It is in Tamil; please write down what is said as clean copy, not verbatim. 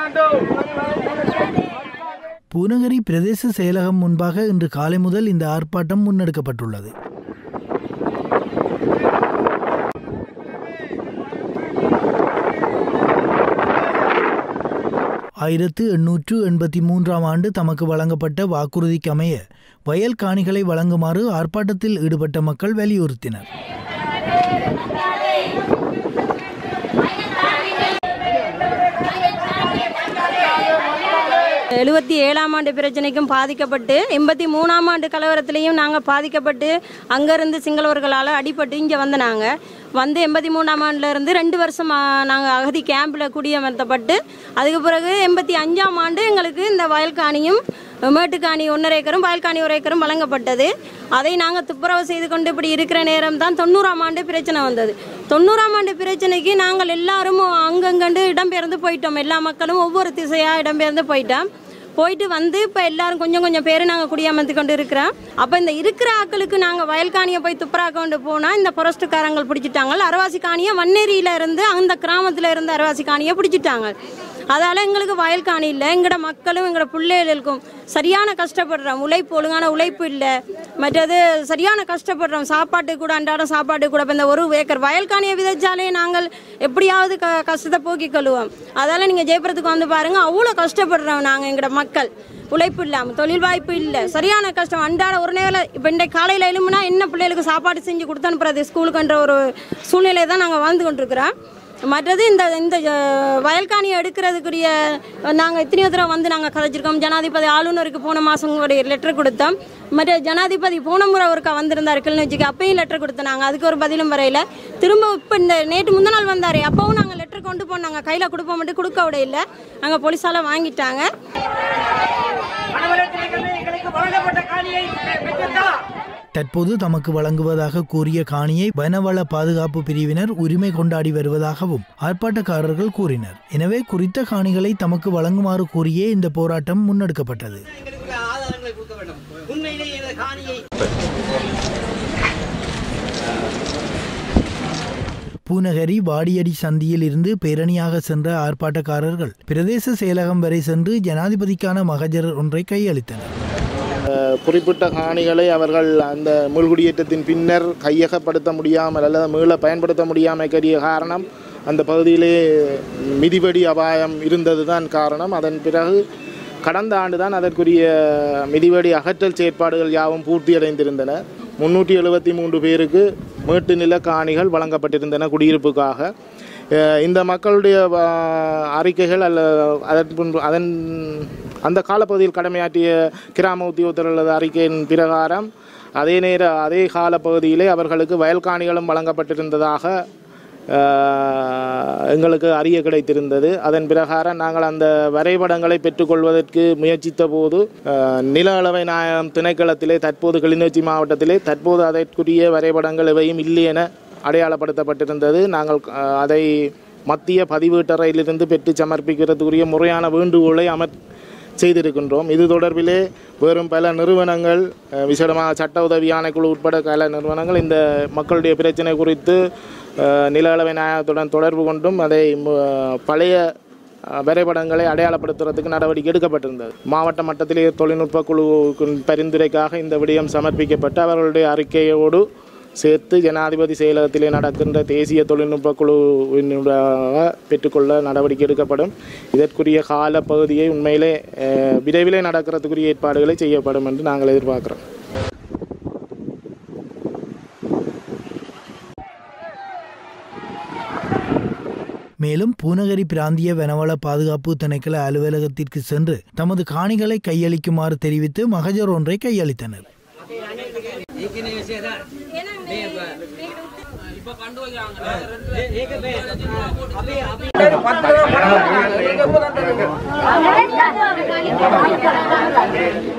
பூநகரி பிரதேச செயலகம் முன்பாக இன்று காலை முதல் இந்த ஆர்ப்பாட்டம் முன்னெடுக்கப்பட்டுள்ளது. ஆயிரத்து 883 ஆண்டு தமக்கு வழங்கப்பட்ட வாக்குறுதிக்கு அமைய வயல் காணிகளை வழங்குமாறு ஆர்ப்பாட்டத்தில் ஈடுபட்ட மக்கள் வலியுறுத்தினர். 77ஆம் ஆண்டு பிரச்சனைக்கும் பாதிக்கப்பட்டு 83ஆம் ஆண்டு கலவரத்திலையும் நாங்கள் பாதிக்கப்பட்டு அங்கேருந்து சிங்களவர்களால் அடிபட்டு இங்கே நாங்கள் வந்து 83ஆம் ஆண்டுலேருந்து 2 வருஷம் நாங்கள் அகதி கேம்பில் குடியமர்த்தப்பட்டு அதுக்கு பிறகு 85ஆம் ஆண்டு எங்களுக்கு இந்த வயல்காணியும் மேட்டுக்காணி 1.5 ஏக்கரும் வயல்காணி 1 ஏக்கரும் வழங்கப்பட்டது. அதை நாங்கள் துப்புரவு செய்து கொண்டு இப்படி இருக்கிற நேரம் தான் 90ஆம் ஆண்டு பிரச்சனை வந்தது. 90ஆம் ஆண்டு பிரச்சனைக்கு நாங்கள் எல்லாரும் அங்கங்கண்டு இடம்பெயர்ந்து போயிட்டோம். எல்லா மக்களும் ஒவ்வொரு திசையாக இடம்பெயர்ந்து போயிட்டு வந்து இப்போ எல்லாரும் கொஞ்சம் பேர் நாங்கள் குடியமர்த்தி கொண்டு இருக்கிறோம். அப்போ இந்த இருக்கிற ஆக்களுக்கு நாங்கள் வயல்காணியை போய் துப்புரா கொண்டு போனால் இந்த ஃபாரஸ்ட்டுக்காரங்கள் பிடிச்சிட்டாங்க. அரவாசி காணியை வன்னேரியில் இருந்து அந்த கிராமத்தில் இருந்து அரவாசி காணியை பிடிச்சிட்டாங்க. அதால் எங்களுக்கு வயல் காணி இல்லை. எங்களோட மக்களும் எங்களோட பிள்ளைகளுக்கும் சரியான கஷ்டப்படுறோம். ஒழுங்கான உழைப்பு இல்லை. மற்றது சரியான கஷ்டப்படுறோம். சாப்பாட்டு கூட அன்றாடம் சாப்பாட்டு கூட இப்போ இந்த 1 ஏக்கர் வயல் காணியை விதைச்சாலே நாங்கள் எப்படியாவது கஷ்டத்தை போக்கிக் கொள்வோம். அதால் நீங்கள் ஜெயபுரத்துக்கு வந்து பாருங்கள், அவ்வளோ கஷ்டப்படுறோம் நாங்கள். எங்களோட மக்கள் உழைப்பு இல்லாமல் தொழில் வாய்ப்பு இல்லை, சரியான கஷ்டம். அன்றாட ஒரு நேரம் இப்போ இன்றைக்கு காலையில் எழும்புனா என்ன பிள்ளைகளுக்கு சாப்பாடு செஞ்சு கொடுத்து அனுப்புறது ஸ்கூலுக்குன்ற ஒரு சூழ்நிலை தான் நாங்கள் வாழ்ந்து கொண்டிருக்கிறோம். மற்றது இந்த வயல்காணியை எடுக்கிறதுக்குரிய நாங்கள் எத்தனையோ தடவை வந்து நாங்கள் கதைச்சிருக்கோம். ஜனாதிபதி ஆளுநருக்கு போன மாதம் ஒரு லெட்டர் கொடுத்தோம். மற்ற ஜனாதிபதி போன முறை ஒருக்கா வந்திருந்தார் கிளிநொச்சிக்கு, அப்பையும் லெட்டர் கொடுத்தோம். நாங்கள் அதுக்கு ஒரு பதிலும் வரையில் திரும்ப இப்போ இந்த நேற்று முந்தின நாள் வந்தார். அப்பவும் நாங்கள் லெட்டர் கொண்டு போனோம். நாங்கள் கையில் கொடுப்போம் மட்டும் கொடுக்க விட இல்லை. நாங்கள் போலீஸால் வாங்கிட்டாங்க. தற்போது தமக்கு வழங்குவதாக கூறிய காணியை வனவள பாதுகாப்பு பிரிவினர் உரிமை கொண்டாடி வருவதாகவும் ஆர்ப்பாட்டக்காரர்கள் கூறினர். எனவே குறித்த காணிகளை தமக்கு வழங்குமாறு கூறியே இந்த போராட்டம் முன்னெடுக்கப்பட்டது. பூநகரி வாடியடி சந்தியில் இருந்து பேரணியாக சென்ற ஆர்ப்பாட்டக்காரர்கள் பிரதேச செயலகம் வரை சென்று ஜனாதிபதிக்கான மகஜர் ஒன்றை கையளித்தனர். குறிப்பிட்ட காணிகளை அவர்கள் அந்த மீள்குடியேற்றத்தின் பின்னர் கையகப்படுத்த முடியாமல் அல்லது மீள பயன்படுத்த முடியாமைக்குரிய காரணம் அந்த பகுதியிலே மிதிவடி அபாயம் இருந்தது தான் காரணம். அதன் பிறகு கடந்த ஆண்டு தான் அதற்குரிய மிதிவடி அகற்றல் செயற்பாடுகள் யாவும் பூர்த்தியடைந்திருந்தன. 373 பேருக்கு மேட்டு நில காணிகள் வழங்கப்பட்டிருந்தன குடியிருப்புக்காக. இந்த மக்களுடைய அறிக்கைகள் அதன் அந்த காலப்பகுதியில் கடமையாற்றிய கிராம உத்தியோகத்தர்களது அறிக்கையின் பிரகாரம் அதே காலப்பகுதியிலே அவர்களுக்கு வயல் காணிகளும் வழங்கப்பட்டிருந்ததாக எங்களுக்கு அறிய கிடைத்திருந்தது. அதன் பிரகாரம் நாங்கள் அந்த வரைபடங்களை பெற்றுக்கொள்வதற்கு முயற்சித்த போது நில அளவை நாயகம் திணைக்களத்திலே தற்போது கிளிநொச்சி மாவட்டத்திலே தற்போது அதற்குரிய வரைபடங்கள் எவையும் இல்லை என அடையாளப்படுத்தப்பட்டிருந்தது. நாங்கள் அதை மத்திய பதிவீட்டறையிலிருந்து பெற்று சமர்ப்பிக்கிறதுக்குரிய முறையான வேண்டுகோளை செய்திருக்கின்றோம். இது தொடர்பிலே வேறும் பல நிறுவனங்கள், விசேடமாக சட்ட உதவி ஆணைக்குழு உட்பட பல நிறுவனங்கள் இந்த மக்களுடைய பிரச்சனை குறித்து நில அளவை நாயகத்துடன் தொடர்பு கொண்டும் அதை பழைய வரைபடங்களை அடையாளப்படுத்துவதற்கு நடவடிக்கை எடுக்கப்பட்டிருந்தது. மாவட்ட மட்டத்திலே தொழில்நுட்ப குழு பரிந்துரைக்காக இந்த விடயம் சமர்ப்பிக்கப்பட்டு அவர்களுடைய அறிக்கையோடு சேர்த்து ஜனாதிபதி செயலகத்திலே நடக்கின்ற தேசிய தொழில்நுட்ப குழுவினூடாக பெற்றுக்கொள்ள நடவடிக்கை எடுக்கப்படும். இதற்குரிய கால பகுதியை உண்மையிலே விரைவிலே நடக்கிறதுக்குரிய ஏற்பாடுகளை செய்யப்படும் என்று நாங்கள் எதிர்பார்க்கிறோம். மேலும் பூநகரி பிராந்திய வனவள பாதுகாப்பு திணைக்கள அலுவலகத்திற்கு சென்று தமது காணிகளை கையளிக்குமாறு தெரிவித்து மகஜர் ஒன்றை கையளித்தனர். ඒක